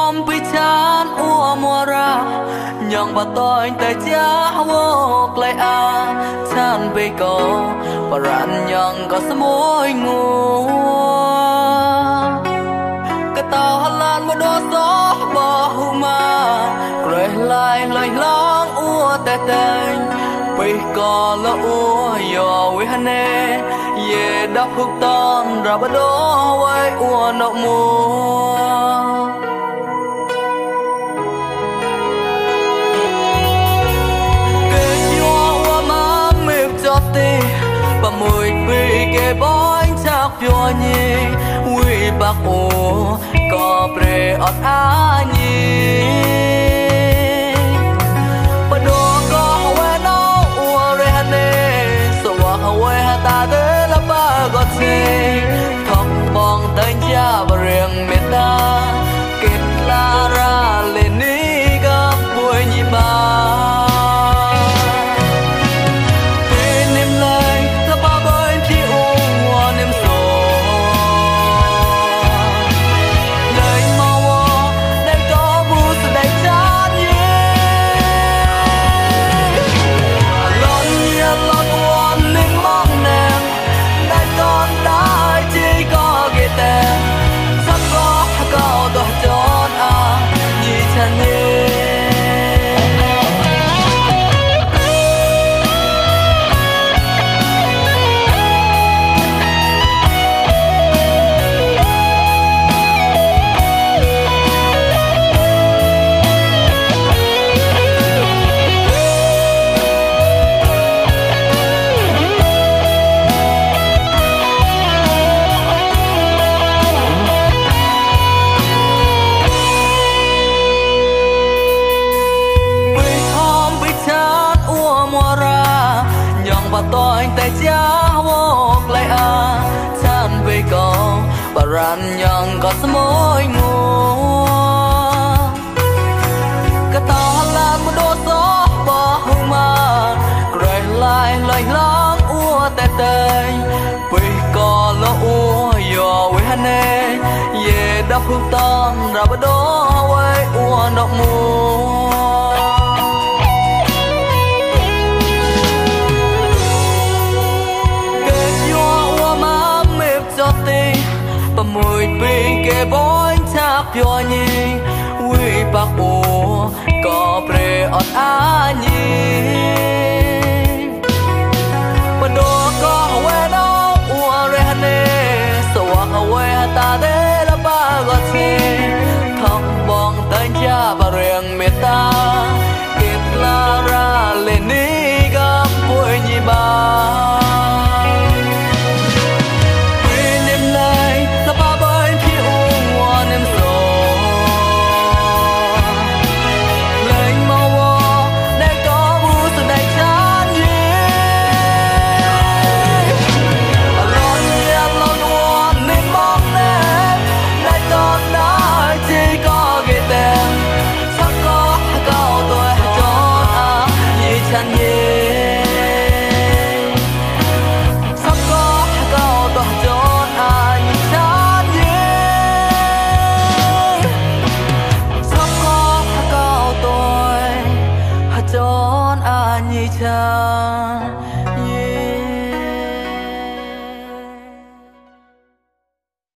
hôm bị chán ua mùa ra nhong bà tôi tay cha vô lại chán bị cầu bà ran nhong có sớm môi ngủ cái tàu hà lan một đôi gió bờ huma rồi lại lời lắng ua tê tê bị cò lỡ ua yo với hắn nè ye đắp hụt ton ra bà đố với ua nọ mùa bà mùi bị kê bói chắc vô nhì quý bạc ổ có bề ọt á nhì bà đồ có hòe nó ua rê hà nê sổ hòe hà ta đế là bà gọt chê thọc bong tên cha bà riêng mê ta kết la ra lên ní gặp bùi nhì bà tôi tay cha vô lại chán về cầu bà ran nhang có sớm môi ngủ cái tàu hà lan một đôi gió bờ huma rồi lại lời lắng ua tê tê vì có lỡ ua yo với hắn nè ye đắp hụt ton ra bà đố với ua nọ mùa bà mùi bị kê bói chắc vô nhì quý bạc ổ có bề ọt á nhì bà đồ có hòe nó ua rê hà nê sổ hòe ta đế là bà gọt chê thọc bong tên cha bà riêng mê ta kết la ra lên ní gặp bùi nhì bà chọn ai như cha